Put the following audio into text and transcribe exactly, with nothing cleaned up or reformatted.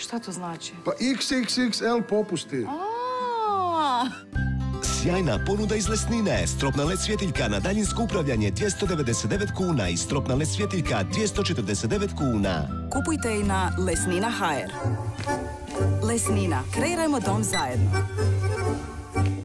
Šta to znači? Pa iks iks iks el popusti. Sjajna ponuda iz Lesnine. Stropna led svjetiljka na daljinsko upravljanje dvjesto devedeset devet kuna i stropna led svjetiljka dvjesto četrdeset devet kuna. Kupujte i na lesnina tačka ha er. Lesnina. Kreirajmo dom zajedno.